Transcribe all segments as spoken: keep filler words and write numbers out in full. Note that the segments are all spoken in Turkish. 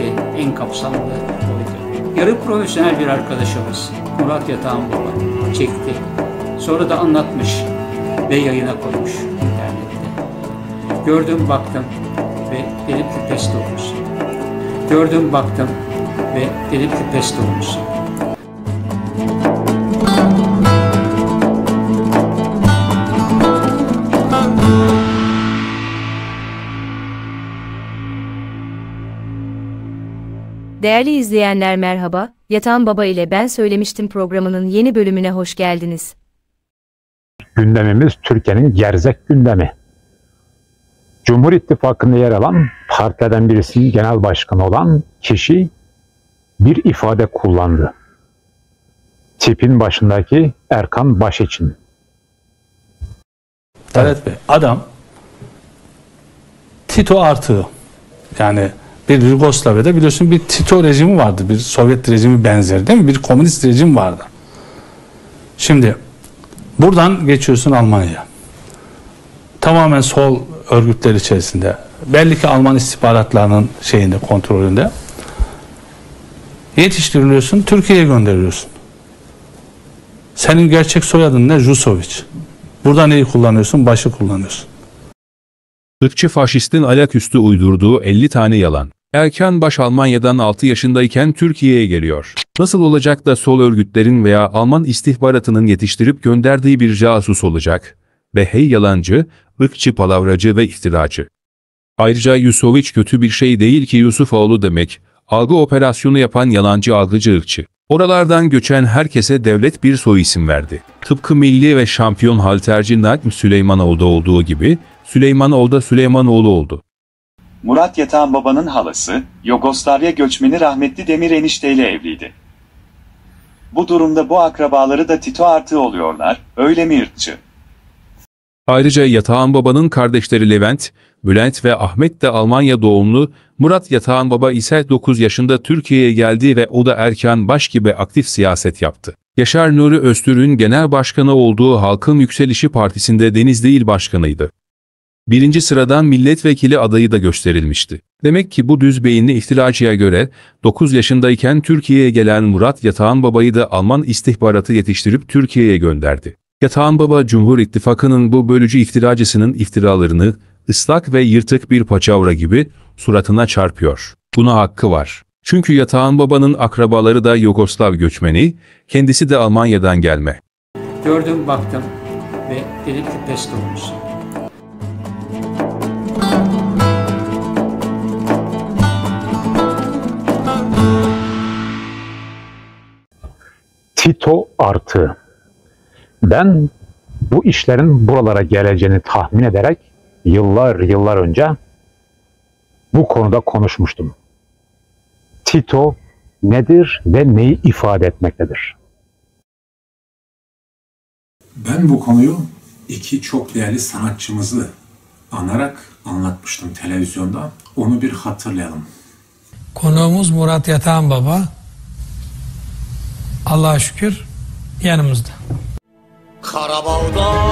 belki en kapsamlı oydu. Yarı profesyonel bir arkadaşımız Murat Yatağan Baba çekti. Sonra da anlatmış ve yayına koymuş internette. Gördüm baktım ve dedim ki pes olmuşsun. Gördüm baktım ve dedim ki pes olmuşsun. Değerli izleyenler merhaba, Yatağan Baba ile Ben Söylemiştim programının yeni bölümüne hoş geldiniz. Gündemimiz Türkiye'nin gerzek gündemi. Cumhur İttifakı'nda yer alan partilerden birisinin genel başkanı olan kişi bir ifade kullandı. Tipin başındaki Erkan Başeçin. Evet Bey, adam Tito artığı, yani bir Yugoslavya'da biliyorsun bir Tito rejimi vardı, bir Sovyet rejimi benzeri değil mi? Bir komünist rejim vardı. Şimdi buradan geçiyorsun Almanya'ya. Tamamen sol örgütler içerisinde, belli ki Alman istihbaratlarının şeyinde, kontrolünde yetiştiriliyorsun, Türkiye'ye gönderiyorsun. Senin gerçek soyadın ne? Jusovic. Burada neyi kullanıyorsun? Başı kullanıyorsun. Irkçı faşistin ayaküstü uydurduğu elli tane yalan. Erkan Baş Almanya'dan altı yaşındayken Türkiye'ye geliyor. Nasıl olacak da sol örgütlerin veya Alman istihbaratının yetiştirip gönderdiği bir casus olacak? Ve hey yalancı, ırkçı palavracı ve iftiracı. Ayrıca Yusovic kötü bir şey değil ki Yusufoğlu demek, algı operasyonu yapan yalancı algıcı ırkçı. Oralardan göçen herkese devlet bir soy isim verdi. Tıpkı milli ve şampiyon halterci Naim Süleymanoğlu'da olduğu gibi, Süleymanoğlu da Süleymanoğlu oldu. Murat Yatağan Baba'nın halası, Yugoslavya göçmeni rahmetli Demir Enişte ile evliydi. Bu durumda bu akrabaları da Tito artığı oluyorlar, öyle mi ırkçı? Ayrıca Yatağan Baba'nın kardeşleri Levent, Bülent ve Ahmet de Almanya doğumlu. Murat Yatağan Baba ise dokuz yaşında Türkiye'ye geldi ve o da Erkan Baş gibi aktif siyaset yaptı. Yaşar Nuri Öztürk'ün genel başkanı olduğu Halkın Yükselişi Partisi'nde Denizli İl Başkanıydı. Birinci sıradan milletvekili adayı da gösterilmişti. Demek ki bu düz beyinli iftiracıya göre dokuz yaşındayken Türkiye'ye gelen Murat Yatağan Baba'yı da Alman istihbaratı yetiştirip Türkiye'ye gönderdi. Yatağan Baba Cumhur İttifakı'nın bu bölücü iftiracısının iftiralarını ıslak ve yırtık bir paçavra gibi suratına çarpıyor. Buna hakkı var. Çünkü Yatağan Baba'nın akrabaları da Yugoslav göçmeni, kendisi de Almanya'dan gelme. Gördüm baktım ve dedim ki pes olmuşsun. Tito artı. Ben bu işlerin buralara geleceğini tahmin ederek yıllar yıllar önce bu konuda konuşmuştum. Tito nedir ve neyi ifade etmektedir? Ben bu konuyu iki çok değerli sanatçımızı anarak anlatmıştım televizyonda. Onu bir hatırlayalım. Konuğumuz Murat Yatağan Baba. Allah'a şükür yanımızda. Karabağ'da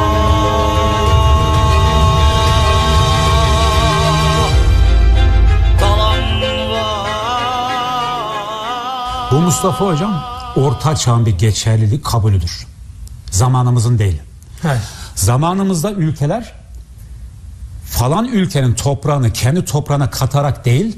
Bu Mustafa Hocam orta çağın bir geçerlilik kabulüdür. Zamanımızın değil. Evet. Zamanımızda ülkeler falan ülkenin toprağını kendi toprağına katarak değil,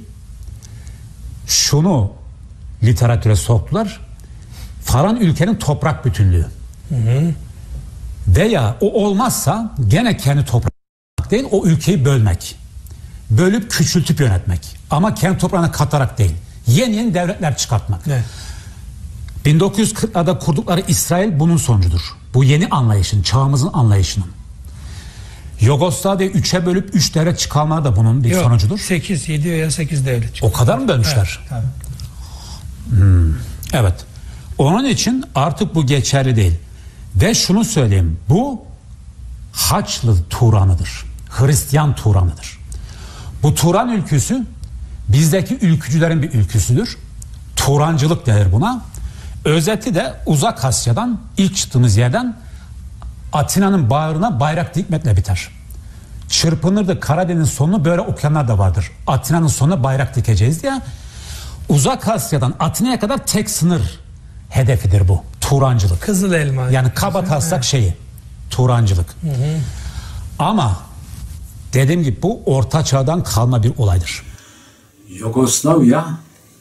şunu literatüre soktular: falan ülkenin toprak bütünlüğü. Hı hı. Veya o olmazsa gene kendi toprak değil, o ülkeyi bölmek. Bölüp küçültüp yönetmek. Ama kendi toprağına katarak değil. Yeni yeni devletler çıkartmak. Evet. bin dokuz yüz kırklarda kurdukları İsrail bunun sonucudur. Bu yeni anlayışın, çağımızın anlayışının. Yugoslavya üçe bölüp üç devlet çıkarmaları da bunun bir Yok, sonucudur. sekiz, yedi veya sekiz devlet çıkartmak. O kadar mı bölmüşler? Evet. Hmm, evet. Onun için artık bu geçerli değil. Ve şunu söyleyeyim, bu Haçlı Turanıdır. Hristiyan Turanıdır. Bu Turan ülküsü bizdeki ülkücülerin bir ülküsüdür. Turancılık denir buna. Özeti de Uzak Asya'dan, ilk çıktığımız yerden Atina'nın bağrına bayrak dikmekle biter. Çırpınırdı Karadeniz'in sonunu böyle okuyanlar da vardır. Atina'nın sonuna bayrak dikeceğiz diye. Uzak Asya'dan Atina'ya kadar tek sınır hedefidir bu. Turancılık. Kızıl elma. Yani kaba taslak şeyi. Turancılık. Hı hı. Ama dediğim gibi bu Orta Çağ'dan kalma bir olaydır. Yugoslavya,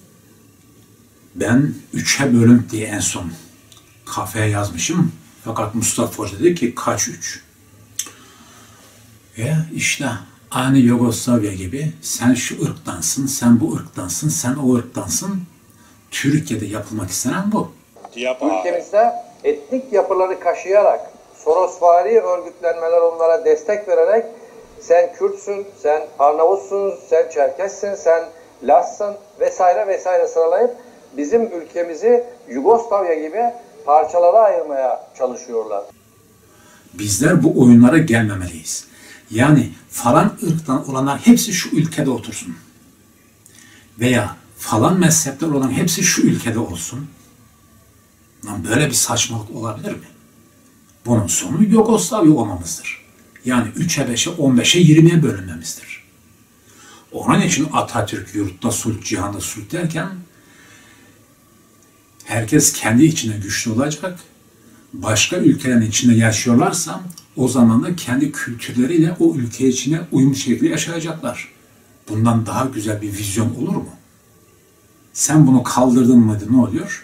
ben üçe bölün diye en son kafeye yazmışım. Fakat Mustafa Hoca dedi ki kaç üç? Ve işte aynı Yugoslavya gibi sen şu ırktansın, sen bu ırktansın, sen o ırktansın. Türkiye'de yapılmak istenen bu. Ülkemizde etnik yapıları kaşıyarak, Sorosvari örgütlenmeler onlara destek vererek sen Kürtsün, sen Arnavutsun, sen Çerkessin, sen Lassın vesaire vesaire sıralayıp bizim ülkemizi Yugoslavya gibi parçalara ayırmaya çalışıyorlar. Bizler bu oyunlara gelmemeliyiz. Yani falan ırktan olanlar hepsi şu ülkede otursun. Veya falan mezhepler olan hepsi şu ülkede olsun. Lan böyle bir saçmalık olabilir mi? Bunun sonu Yugoslavya olmamızdır. Yani üçe beşe on beşe yirmiye bölünmemizdir. Onun için Atatürk yurtta sulh, cihanda sulh derken herkes kendi içine güçlü olacak. Başka ülkelerin içinde yaşıyorlarsa o zaman da kendi kültürleriyle o ülke içine uyum şekli yaşayacaklar. Bundan daha güzel bir vizyon olur mu? Sen bunu kaldırdın mıydı ne oluyor?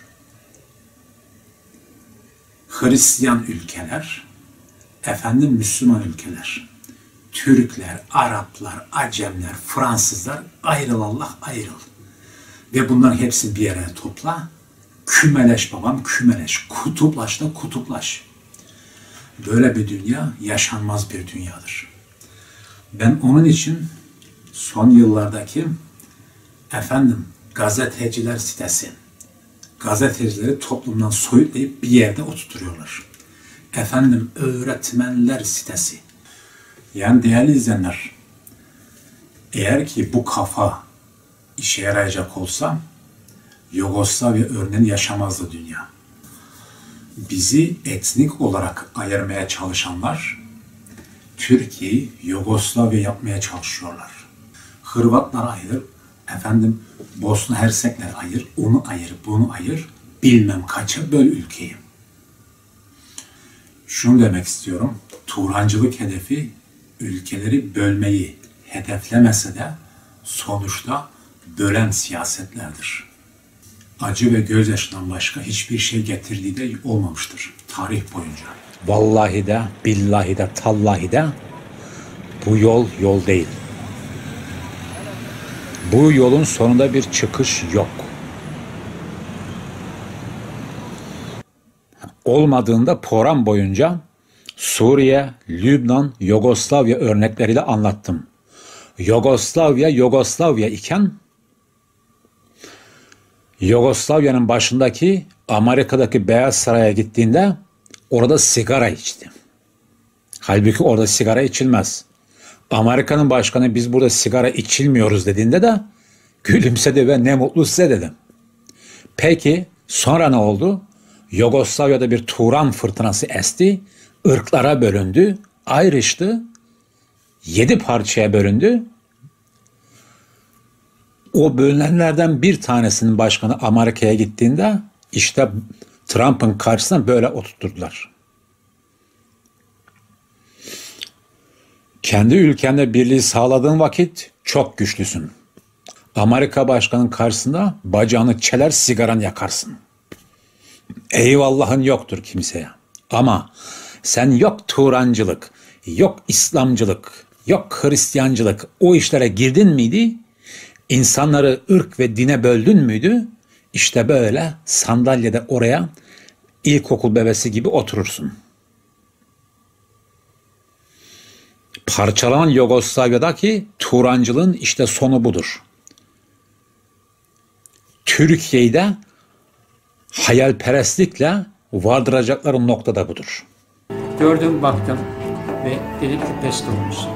Hristiyan ülkeler, efendim Müslüman ülkeler, Türkler, Araplar, Acemler, Fransızlar ayrıl Allah ayrıl. Ve bunların hepsini bir yere topla. Kümeleş babam kümeleş, kutuplaş da kutuplaş. Böyle bir dünya yaşanmaz bir dünyadır. Ben onun için son yıllardaki efendim gazeteciler sitesi, gazetecileri toplumdan soyutlayıp bir yerde oturtuyorlar. Efendim öğretmenler sitesi. Yani değerli izleyenler, eğer ki bu kafa işe yarayacak olsa Yugoslavya örneğini yaşamazdı dünya. Bizi etnik olarak ayırmaya çalışanlar Türkiye'yi Yugoslavya yapmaya çalışıyorlar. Hırvatlar ayır, efendim Bosna Hersekler ayır, onu ayır, bunu ayır, bilmem kaça böl ülkeyi. Şunu demek istiyorum, Turancılık hedefi ülkeleri bölmeyi hedeflemese de sonuçta bölen siyasetlerdir. Acı ve gözyaşından başka hiçbir şey getirdiği de olmamıştır tarih boyunca. Vallahi de, billahi de, tallahi de bu yol yol değil. Bu yolun sonunda bir çıkış yok. Olmadığında program boyunca Suriye, Lübnan, Yugoslavya örnekleriyle anlattım. Yugoslavya, Yugoslavya iken Yugoslavya'nın başındaki Amerika'daki Beyaz Saray'a gittiğinde orada sigara içti. Halbuki orada sigara içilmez. Amerika'nın başkanı biz burada sigara içilmiyoruz dediğinde de gülümsedi ve ne mutlu size dedim. Peki sonra ne oldu? Yugoslavya'da bir Turan fırtınası esti, ırklara bölündü, ayrıştı, yedi parçaya bölündü. O bölünenlerden bir tanesinin başkanı Amerika'ya gittiğinde işte Trump'ın karşısına böyle oturtturdular. Kendi ülkende birliği sağladığın vakit çok güçlüsün. Amerika başkanının karşısında bacağını çeler sigaran yakarsın. Eyvallahın yoktur kimseye. Ama sen yok Turancılık, yok İslamcılık, yok Hristiyancılık o işlere girdin miydi? İnsanları ırk ve dine böldün müydü? İşte böyle sandalyede oraya ilkokul bebesi gibi oturursun. Parçalanan Yugoslavya'daki Turancılığın işte sonu budur. Türkiye'yi de hayalperestlikle vardıracakları nokta da budur. Gördüm, baktım ve dedim ki pes olmuşsun.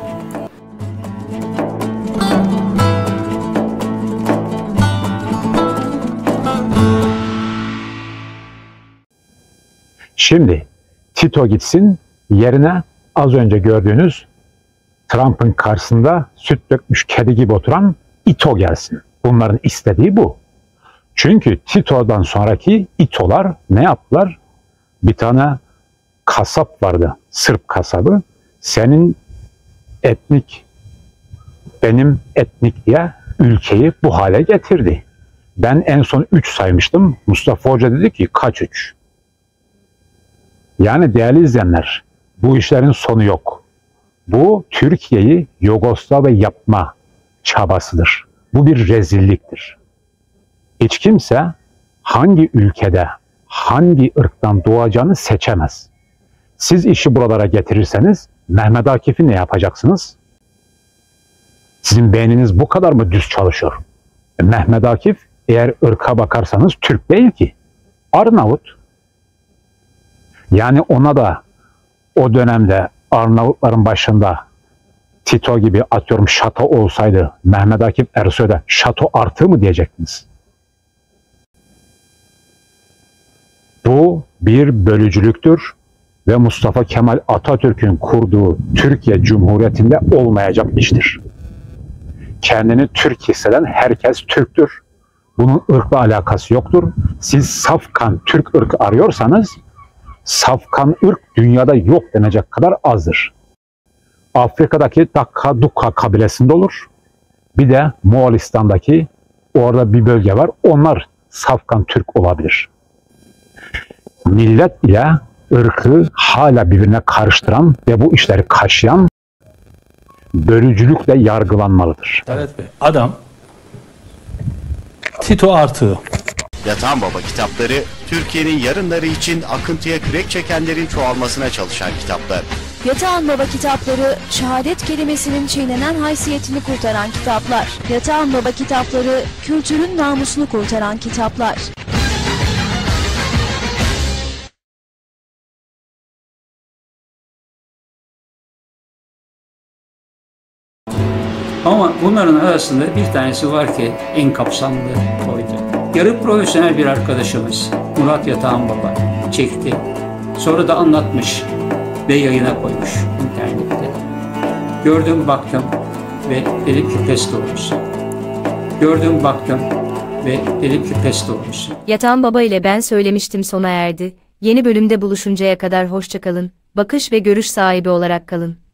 Şimdi Tito gitsin, yerine az önce gördüğünüz Trump'ın karşısında süt dökmüş kedi gibi oturan İto gelsin. Bunların istediği bu. Çünkü Tito'dan sonraki İto'lar ne yaptılar? Bir tane kasap vardı, Sırp kasabı. Senin etnik, benim etnik diye ülkeyi bu hale getirdi. Ben en son üç saymıştım. Mustafa Hoca dedi ki kaç üç? Yani değerli izleyenler, bu işlerin sonu yok. Bu Türkiye'yi Yugoslavya yapma çabasıdır. Bu bir rezilliktir. Hiç kimse hangi ülkede, hangi ırktan doğacağını seçemez. Siz işi buralara getirirseniz Mehmet Akif'i ne yapacaksınız? Sizin beyniniz bu kadar mı düz çalışıyor? E, Mehmet Akif eğer ırka bakarsanız Türk değil ki. Arnavut. Yani ona da o dönemde Arnavutların başında Tito gibi atıyorum şato olsaydı Mehmet Akif Ersoy'da şato artığı mı diyecektiniz? Bu bir bölücülüktür ve Mustafa Kemal Atatürk'ün kurduğu Türkiye Cumhuriyeti'nde olmayacak iştir. Kendini Türk hisseden herkes Türktür. Bunun ırkla alakası yoktur. Siz safkan Türk ırkı arıyorsanız safkan ırk dünyada yok denecek kadar azdır. Afrika'daki Dakka Dukka kabilesinde olur. Bir de Moğolistan'daki orada bir bölge var. Onlar safkan Türk olabilir. Millet ile ırkı hala birbirine karıştıran ve bu işleri kaşıyan bölücülükle yargılanmalıdır. Evet Bey, adam Tito artığı. Yatağan Baba kitapları, Türkiye'nin yarınları için akıntıya kürek çekenlerin çoğalmasına çalışan kitaplar. Yatağan Baba kitapları, şehadet kelimesinin çiğnenen haysiyetini kurtaran kitaplar. Yatağan Baba kitapları, kültürün namusunu kurtaran kitaplar. Ama bunların arasında bir tanesi var ki en kapsamlı oydu. Yarı profesyonel bir arkadaşımız Murat Yatağan Baba çekti. Sonra da anlatmış ve yayına koymuş internette. Gördüm baktım ve dedim ki pes doğrusu. Gördüm baktım ve dedim ki pes doğrusu. Yatağan Baba ile ben söylemiştim sona erdi. Yeni bölümde buluşuncaya kadar hoşça kalın. Bakış ve görüş sahibi olarak kalın.